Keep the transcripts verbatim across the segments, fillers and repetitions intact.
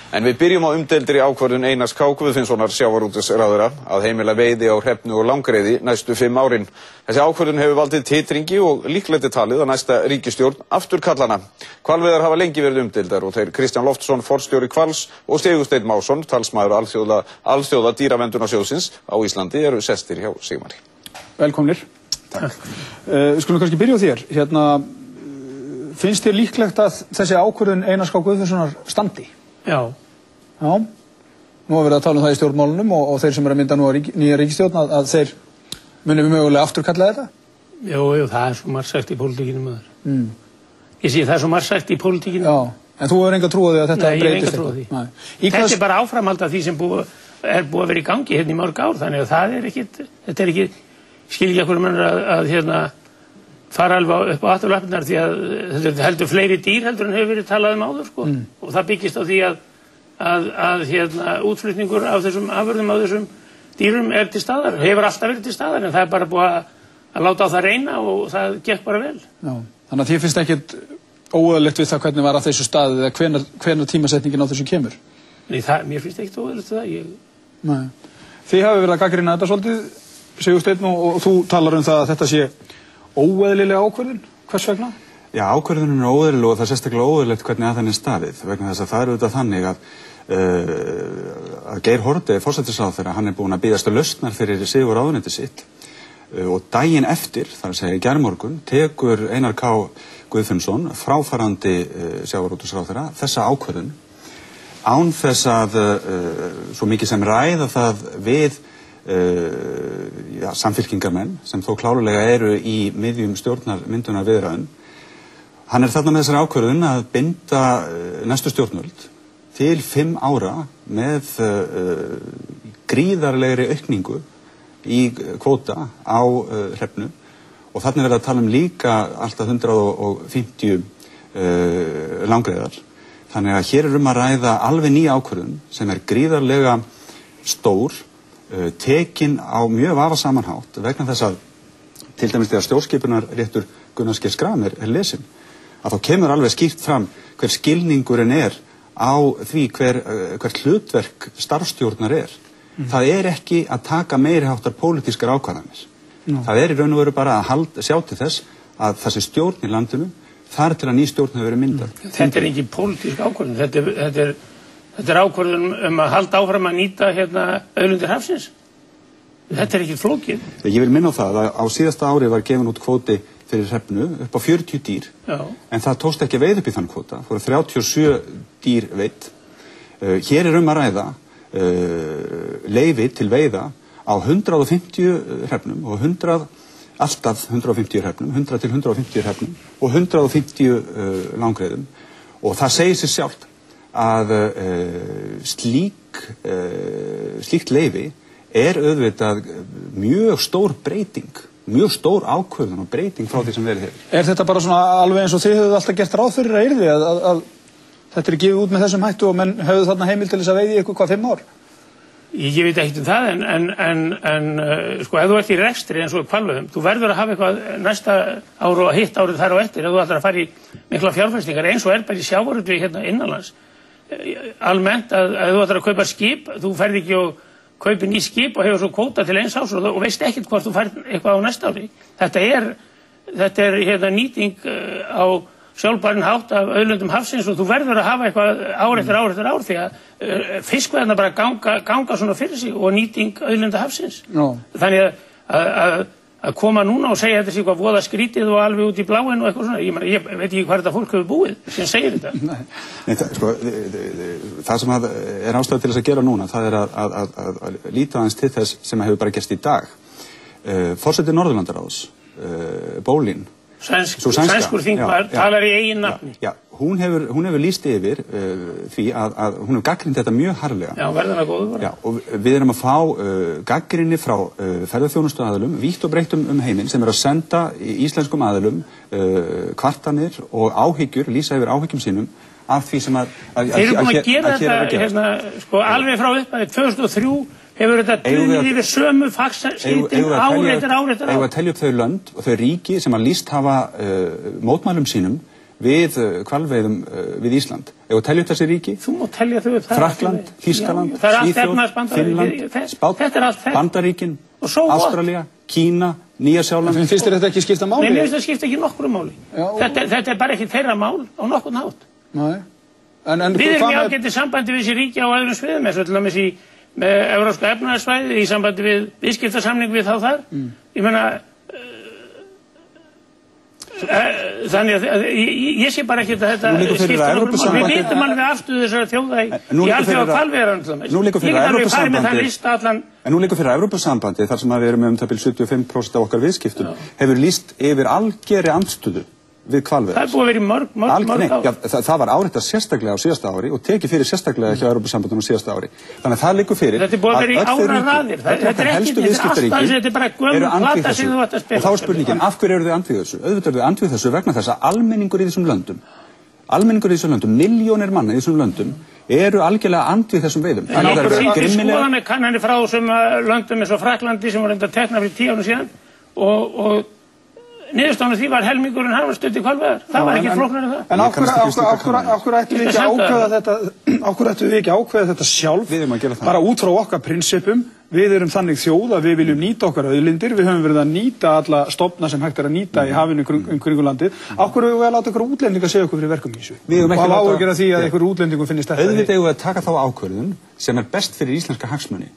En við byrjum á umdeildri ákvörðun Einars K. Guðfinnssonar sjávarútvegsráðherra að heimila veiði á hrefnu og langreyði næstu fimm árin. Þessi ákvörðun hefur valdið titringi og líklegt er talið að næsta ríkisstjórn afturkallana. Hvalveiðar hafa lengi verið umdeildar og þeir Kristján Loftsson, forstjóri Hvals, og Sigursteinn Másson, talsmaður alþjóða, alþjóða dýraverndunarsjóðsins á Íslandi, eru sestir hjá Sigmari. Velkomnir. Takk. Uh, við skulum kannski byrja á þér. Hérna, finnst þér líklegt að þessi ákvörðun Einars K. Guðfinnssonar standi? Já. Já. Nú er verið að tala um það í stjórnmálunum og, og þeir sem eru að mynda nú að rík, nýja ríkisstjórn að, að þeir muni við mögulega afturkalla þetta? Jú, jú, það er svo margt sagt í pólitíkinu maður. Mm. Ég sé það er svo margt sagt í pólitíkinu. Já, en þú hefur enga trú á því að þetta Nei, breytist eitthvað? Nei, ég hef enga trú á því. Þetta hvers... er bara áframhald af því sem búi, er búið að vera í gangi hérna í mörg ár, þannig að það er ekkit, þetta er ekki, skil ekki okkur mennur að, að hérna fara alveg upp á afturlappirnar því að þetta heldur fleiri dýr heldur en hefur verið talað um áður, sko. Mm. Og það byggist á því að að, að hérna, útflutningur af þessum afurðum af þessum dýrum er til staðar, hefur alltaf verið til staðar, en það er bara búið að, að láta á það reyna og það gekk bara vel. Já, þannig að þér finnst ekkert óeðlilegt við það hvernig var að þessu staði eða hvenær, hvenær tímasetningin á þessu kemur? Nei, það, mér finnst ekkert óeðlilegt það. Ég... Nei. Þið hafi verið að gagnrýna þetta svolítið, Sigursteinn, og, og þú talar um það að þetta sé óeðlilega ákvörðun. Hvers vegna? Já, ákvörðunin er óeðlileg og það er sérstaklega óeðlilegt hvernig að þannig staðið, vegna þess að það er auðvitað þannig að Uh, að Geir Haarde, forsætisráðherra, hann er búinn að biðjast lausnar fyrir sigur ráðuneyti sitt uh, og daginn eftir, þar að segja í gærmorgun, tekur Einar K. Guðfinnsson, fráfarandi uh, sjávarútvegsráðherra, þessa ákvörðun án þess að uh, svo mikið sem ræða það við uh, ja, samfylkingarmenn sem þó klárulega eru í miðjum stjórnarmyndunar viðræðum. Hann er þarna með þessari ákvörðun að binda uh, næstu stjórnvöld til fimm ára með uh, gríðarlegri aukningu í kvóta á uh, hrefnu og þarna verður að tala um líka alltaf hundrað og fimmtíu uh, langreyðar. Þannig að hér er um að ræða alveg nýja ákvörðun sem er gríðarlega stór, uh, tekin á mjög vafasaman hátt vegna þess að til dæmis þegar stjórnskipunarréttur Gunnars G. Schram er lesin, að þá kemur alveg skýrt fram hver skilningurinn er á því hver, hver hlutverk starfstjórnar er. Mm. Það er ekki að taka meiri háttar pólitískar ákvarðanir. No. Það er í raun og veru bara að hald, sjá til þess að þessi stjórn í landinu þar til að ný stjórn hefur verið myndað. Mm. Þetta er ekki pólitísk ákvarðan. Þetta er, þetta er, þetta er ákvarðan um að halda áfram að nýta hérna auðlindir hafsins. Þetta er ekki flókið. Ég vil minna á það að á síðasta ári var gefin út kvóti fyrir hrefnu upp á fjörutíu dýr. Já. En það tókst ekki að veiða upp í þann kvóta, fóru þrjátíu og sjö dýr veidd. Uh, hér er um að ræða uh, leyfi til veiða á hundrað og fimmtíu hrefnum og hundrað, alltaf hundrað og fimmtíu hrefnum, hundrað til hundrað og fimmtíu hrefnum og hundrað og fimmtíu uh, langreyðum og það segir sér sjálft að uh, slík, uh, slíkt leyfi er auðvitað mjög stór breyting, mjög stór ákvörðun og breyting frá því sem verið hefur. Er þetta bara svona alveg eins og þið hefðu alltaf gert ráð fyrir að yrði að, að, að þetta er gefið út með þessum hættu og menn hefðu þarna heimil til þess að veiði ykkur hvað fimm ár? Ég veit ekkert um það en, en, en, en uh, sko ef þú ert í rekstri eins og hvalveiðum, þú verður að hafa eitthvað næsta ár og hitt árið þar og eftir ef þú ætlar að fara í mikla fjárfestingar eins og er bara í sjávarútvegi hérna innanlands. Almennt að, að þú ætlar að kaupa skip, þú ferð ekki og kaupi ný skip og hefur svo kvóta til eins ás og, og veist ekkert hvort þú fær eitthvað á næsta ári. Þetta er, þetta er hérna, nýting uh, á sjálfbæran hátt af auðlindum hafsins og þú verður að hafa eitthvað ár eftir ár eftir ár því að uh, fiskveiðarnar bara ganga, ganga svona fyrir sig og nýting auðlinda hafsins. No. Þannig að, að, að koma núna og segja þetta sé eitthvað voða skrítið og alveg út í bláin og eitthvað svona, ég, meni, ég veit ekki hvað þetta fólk hefur búið sem segir þetta. Nei, Nei það, sko, það sem að er ástæða til þess að gera núna, það er að, að, að, að líta aðeins til þess sem hefur bara gerst í dag. Uh, Forseti Norðurlandaráðs, uh, Bólín, Sænsk, sænskur þingmaður talar í eigin nafni. Já, já, hún hefur, hún hefur lýst yfir uh, því að, að hún hefur gagnrýnt þetta mjög harðlega. Já, verður það góður bara. Já, og við erum að fá uh, gagnrýni frá uh, ferðaþjónustu aðilum, vítt og breytt um heiminn sem er að senda íslenskum aðilum uh, kvartanir og áhyggjur, lýsa yfir áhyggjum sínum af því sem að... að Þeir eru búin að gera þetta, hérna, sko, alveg frá upp að tvö þúsund og þrjú hefur þetta dunið yfir sömu fagsítin ár eftir ár eftir ár. Eigum við að telja upp þau lönd og þau ríki sem að lýst hafa uh, mótmælum sínum við hvalveiðum við Ísland. Ef við teljum þessi ríki, þú má telja þau upp. Frakkland, Þýskaland, Svíþjóð, Finnland, Spánn, Bandaríkin, Ástralía, Kína, Nýja-Sjáland. Finnst þér þetta ekki skipta máli? Nei, mér finnst það skipta ekki nokkru máli. Þetta, þetta er bara ekki þeirra mál á nokkurn hátt. Nei. En, en, við erum í ágæti sambandi við þessi ríki á öðrum sviðum, eins og til dæmis í með Evrópska efnahagssvæðið, í sambandi við viðskiptasamning við þá þar. Mm. Ég meina, þannig að ég sé bara ekki að þetta skipta nokkuð máli. Við vitum alveg afstöðu þessara þjóða í alþjóða hvalveiðaranum. Nú liggur fyrir Evrópusambandið, en nú liggur fyrir Evrópusambandið, þar sem við erum um það bil sjötíu og fimm prósent af okkar viðskiptum, hefur lýst yfir algerri andstöðu við hvalveiðar. Það er búið að vera í mörg, mörg, mörg ár. Það, það var áreitt sérstaklega á síðasta ári og tekið fyrir sérstaklega hjá Evrópusambandinu á síðasta ári. Þannig að það liggur fyrir þetta er búið að vera í áraraðir. Þetta er ekki, þetta er alltaf, þetta er bara gömul plata sem þú ætti að spila. Og þá er spurningin, af hverju eru þau andvíg þessu? Auðvitað eru þau andvíg þessu vegna þess að almenningur í þessum löndum, almenningur í þessum löndum, milljónir manna í þessum löndum, eru algjörlega andvíg þessum veiðum. Það er skoðanir kannanir frá þessum löndum eins og Frakklandi sem var enda tekna fyrir tíu árum síðan og niðurstaðan því var helmingurinn hann var stutt í hvalveiðar. Það var ekki flóknara en það. En af hverju ættum við ekki ákveða þetta, af hverju ættum við ekki ákveða þetta sjálf, bara út frá okkar prinsippum. Við erum þannig þjóð að við viljum nýta okkar auðlindir, við höfum verið að nýta alla stofna sem hægt er að nýta í hafinu um kringum landið. Af hverju eigum við að láta ykkur útlendinga segja okkur fyrir verkum í þessu? Og hafa áhyggjur af því að ykkur útlendingum finnist þetta. Auðvitað eigum við að taka þá ákvörðun sem er best fyrir íslenska hagsmuni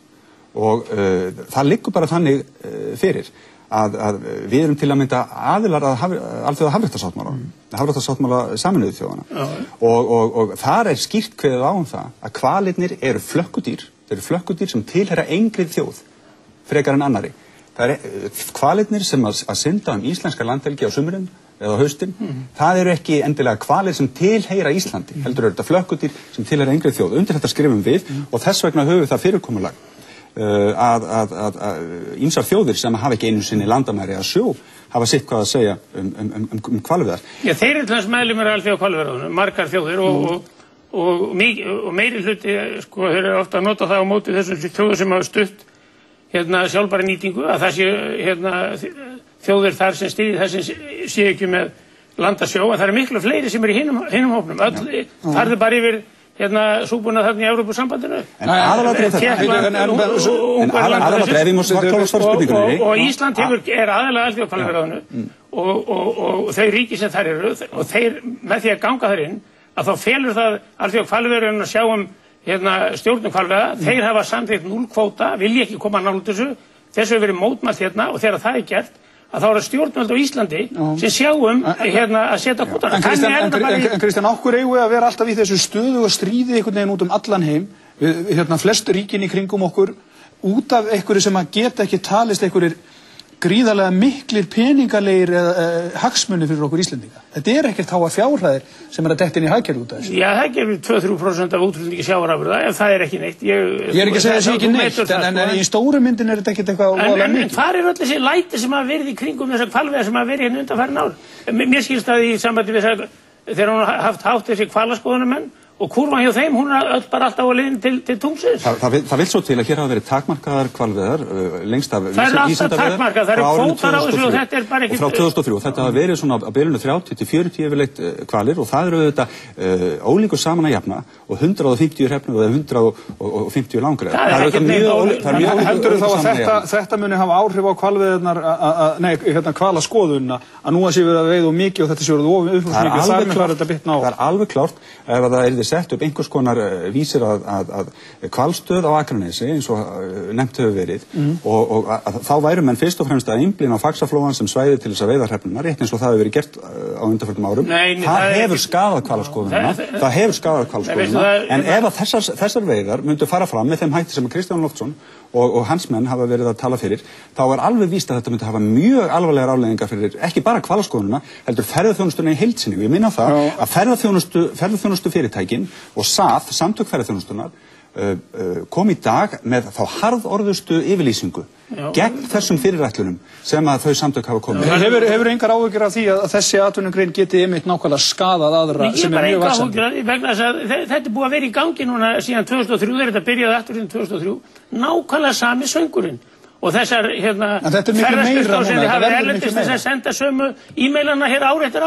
og uh, það liggur bara þannig uh, fyrir. Að, að við erum til að mynda aðilar að haf, alþjóða hafréttarsáttmála, mm. hafréttarsáttmála Sameinuðu þjóðanna mm. og, og, og þar er skýrt kveðið á um það að hvalirnir eru flökkudýr, þeir eru flökkudýr sem tilheyra engri þjóð, frekar en annari. Það eru hvalirnir sem að, að synda um íslenska landhelgi á sumrin eða á haustin, mm. það eru ekki endilega hvalir sem tilheyra Íslandi, mm. heldur eru þetta flökkudýr sem tilheyra engri þjóð. Undir þetta skrifum við mm. og þess vegna höfum við það fyrirkomulag. Uh, að, að, að, að ýmsar þjóðir sem hafa ekki einu sinni landamæri að sjó hafa sitt hvað að segja um, um, um, um hvalveiðar. Já, þeir eru til þess meðlimir alþjóða hvalveiðarráðinu, margar þjóðir og, mm. og, og, og, og meiri hluti, sko, þeir eru ofta að nota það á móti þessum þjóður sem hafa stutt hérna sjálfbæra nýtingu, að það sé hérna þjóðir þar sem stýði þar sem sé ekki með landasjó, að það eru miklu fleiri sem eru í hinum, hinum hópnum, öll, þar er bara yfir hérna súbuna þarna í Evrópusambandinu. En aðalatrið þetta. Og Ísland hefur, er aðalega alþjóða hvalveiðarráðinu og þau ríki sem þar eru og þeir með því að ganga þar inn að þá felur það alþjóða hvalveiðarráðinu að sjá um hérna stjórnum hvalveiða. Þeir hafa samþykkt núll kvóta, vilja ekki koma nálægt þessu. Þessu hefur verið mótmælt hérna og þegar það er gert að þá eru stjórnvöld á Íslandi sem sjáum hérna að setja kvótana. En Kristján, okkur eigum við að vera alltaf í þessu stöðu og stríði einhvern veginn út um allan heim, við, hérna flest ríkin í kringum okkur, út af einhverju sem að geta ekki talist einhverjir gríðarlega miklir peningalegir uh, hagsmunir fyrir okkur Íslendinga. Þetta er ekkert háa fjárhæðir sem er að detta inn í hagkerfið út af þessu. Já, það gefur tvö til þrjú prósent af útflutningi sjávarafurða, en það er ekki neitt. Ég, ég er ekki að segja að það sé ekki neitt, en, en, en í stóru myndin er þetta ekkert eitthvað óalega mikið. En hvað er öll þessi læti sem hafa verið í kringum þessar hvalveiðar sem hafa verið hérna undanfarin ár? Mér skilst að í sambandi við það, þegar hún haft hátt þessi hvalaskoðunarmenn, og kurvan hjá þeim, hún er bara alltaf á leiðin til, til tungsins. Það, það, það vil svo til að hér hafa verið takmarkaðar hvalveiðar uh, lengst af það er alltaf takmarkað, það eru kvótar á þessu og þetta er bara ekki... Og frá tvö þúsund og þrjú, þetta hafa verið svona á bilinu þrjátíu til fjörutíu yfirleitt uh, hvalir og það eru auðvitað uh, ólíkur saman að jafna og hundrað og fimmtíu hrefnur og hundrað og fimmtíu langreið. Það er ekkert mjög... Heldur þú þá að þetta, þetta muni hafa áhrif á hvalveiðarnar, nei, hérna hvalaskoðunna, að nú að sé verið að veiða mikið og þetta sé verið of umfangsmikið, það er klárt að bitna á. Það er alveg klárt ef það yrði sett upp einhvers konar vísir að, að, að hvalstöð á Akranesi eins og nefnt hefur verið mm. og, og að, að, þá væru menn fyrst og fremst að einblína á Faxaflóan sem svæði til þess að veiða hrefnuna, rétt eins og það hefur verið gert á undanförnum árum. Nei, það, það hefur skadað hvalaskoðunina, það, það hefur skadað hvalaskoðunina, en ef að þessar, þessar veiðar myndu fara fram með þeim hætti sem Kristján Loftsson og, og hans menn hafa verið að tala fyrir, þá er alveg víst að þetta myndi hafa mjög alvarlegar afleiðingar fyrir ekki bara hvalaskoðunina, heldur ferðaþjónustuna í heild sinni. Ég minna það Já. að ferðaþjónustu, ferðaþjónustu fyrirtækin og S A F, samtök ferðaþjónustunar, uh, uh, kom í dag með þá harðorðustu yfirlýsingu Já. gegn þessum fyrirætlunum sem að þau samtök hafa komið. Hefur, hefur engar áhyggjur af því að þessi atvinnugrein geti einmitt nákvæmlega skadað aðra sem er mjög vaxandi? Ég bara engar áhyggjur af því, þetta er búið að vera í gangi núna síðan tvö þúsund og þrjú, þegar þetta byrjaði aftur í tvö þúsund og þrjú, nákvæmlega sami söngurinn. Og þessar, hérna, ferðaskrifstofur sem þið hafið erlendis þess að senda sömu e-mailana hér ár eftir ár.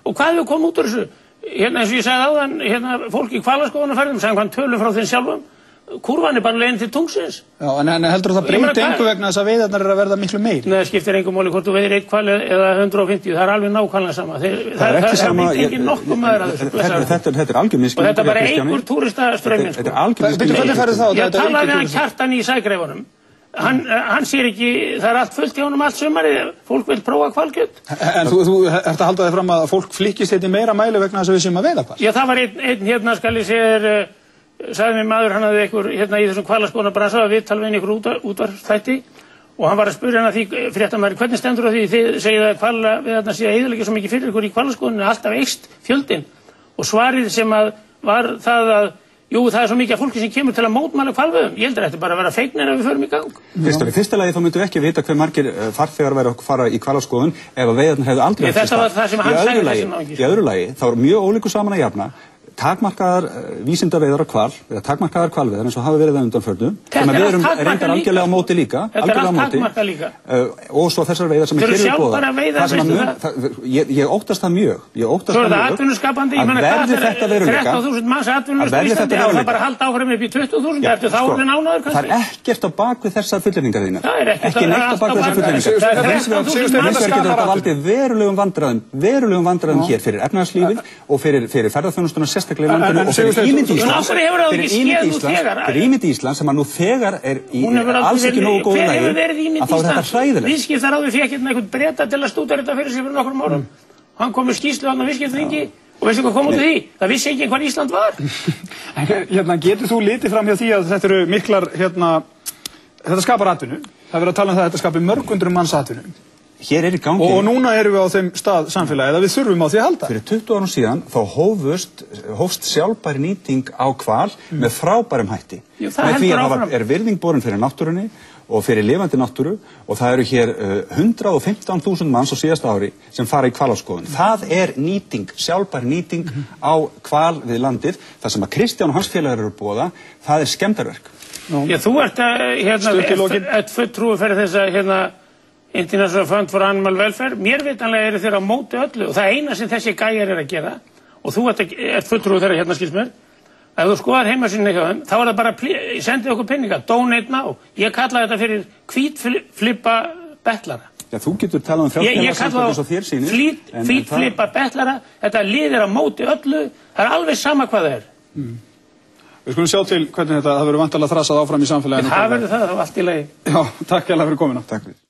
Og hvað hefur komið út úr þessu? Hérna eins og ég sagði áðan, hérna fólk í hvalaskoðunarferðum sagði hann tölum frá þeim sjálfum. Kurvan er bara leiðin til tungsins. Já, en, en heldur þú það breyti engu vegna þess að veiðarnar eru að verða miklu meiri? Nei, það skiptir engu máli hvort þú veiðir eitt hval eða hundrað og fimmtíu, það er alveg nákvæmlega sama. Þeir, það, það er ekki það, sama. Það er ekki nokkuð maður að þessu. Þetta, þetta, þetta er algjör misskilningur. Og þetta bara eigur túristaströmmin, sko. Þetta er algjör misskilningur. Ég talaði við hann Kjartan í Sægreifunum. Hann, hann sér ekki, það er allt fullt í honum allt sumarið, fólk vil prófa hvalkjöt. En þú, þú ert að halda þig fram að fólk flykkist þetta í meira mæli vegna þess að við séum að veiða hval? Já, það var einn, einn hérna skal ég segja, sagði mér maður, hann hafði einhver hérna í þessum hvalaskoðunarbransa að viðtal við einhver útvarpsþætti og hann var að spyrja hann að því, fréttamaður, hvernig stendur á því þið segið að hvalveiðarnar sé að eyðileggja svo mikið fyrir ykkur í hvalaskoðunni, alltaf eykst fjöldinn og svarið sem að var það að jú, það er svo mikið af fólki sem kemur til að mótmæla hvalveiðum. Ég heldur þetta bara að vera feiknir ef við förum í gang. Fyrst í fyrsta lagi þá myndum við ekki vita hver margir farþegar væru að fara í hvalaskoðun ef að veiðarnar hefðu aldrei átt sér stað. Þetta var það sem hann sagði þessi náungi. Í öðru lagi þá er mjög ólíku saman að jafna takmarkaðar vísindaveiðar á hval eða takmarkaðar hvalveiðar eins og hafa verið það undanförnu sem við erum reyndar algjörlega á móti líka algjörlega á móti líka. Uh, og svo þessar veiðar sem er hér við bóða ég, ég óttast það mjög ég óttast það mjög að verði þetta veruleika þrettán þúsund manns atvinnulaust á Íslandi og það bara halda áfram upp í tuttugu þúsund eftir þá er það ánaður kannski. Það er ekkert á bak við þessar fullyrðingar þínar. Það er ekki neitt á bak við þessar fullyrðingar. Hins vegar getur þetta valdið verulegum vandræðum verulegum vandræðum hér fyrir efnahagslífið og fyrir fyrir ferðaþjónustuna sérstaklega í landinu og fyrir ímynd Íslands fyrir ímynd Íslands fyrir ímynd Íslands sem að nú þegar er í alls ekki nógu góðu lagi að þá er þetta hræðilegt. Viðskiptaráðið fékk hérna einhvern Breta til að stúdera þetta fyrir sig fyrir nokkrum árum. Hann kom með skýrslu hann á viðskiptaþingi og veistu hvað kom út af því? Það vissi ekki hvar Ísland var. Hérna, getur þú litið fram hjá því að þetta eru miklar, hérna, þetta skapar atvinnu. Það er verið að tala um það að þetta skapir mörgundrum manns atvinnu. Hér er í gangi. Og núna erum við á þeim stað samfélagið að við þurfum á því að halda. Fyrir tuttugu árum síðan þá hófust, hófst sjálfbær nýting á hval mm. með frábærum hætti. Jú, það með því að áfram. það er virðing borin fyrir náttúrunni og fyrir lifandi náttúru og það eru hér uh, hundrað og fimmtán þúsund manns á síðasta ári sem fara í hvalaskoðun. Það er nýting, sjálfbær nýting mm. á hval við landið. Það sem að Kristján og hans félagar eru boða, það er skemmdarverk. Já, þú ert að, hérna, eitt fulltrúi fyrir þess að, hérna, International Fund for Animal Welfare, mér vitanlega eru þeir á móti öllu og það eina sem þessi gæjar er að gera og þú ert, ert fulltrúið þeirra hérna skils mér, ef þú skoðar heimasíðuna hjá þeim, þá er það bara, sendið okkur peninga, donate now, ég kalla þetta fyrir hvítflippa betlara. Já, þú getur talað um þrjátíu eins og þér sýnir. Hvítflippa betlara, þetta liðir á móti öllu, það er alveg sama hvað það er. Mm. Við skulum sjá til hvernig þetta, það verður vantarlega þrasað áfram í samfélaginu. Það verður það, það var allt í lagi. Já, takk hérlega fyrir komuna. Takk fyrir.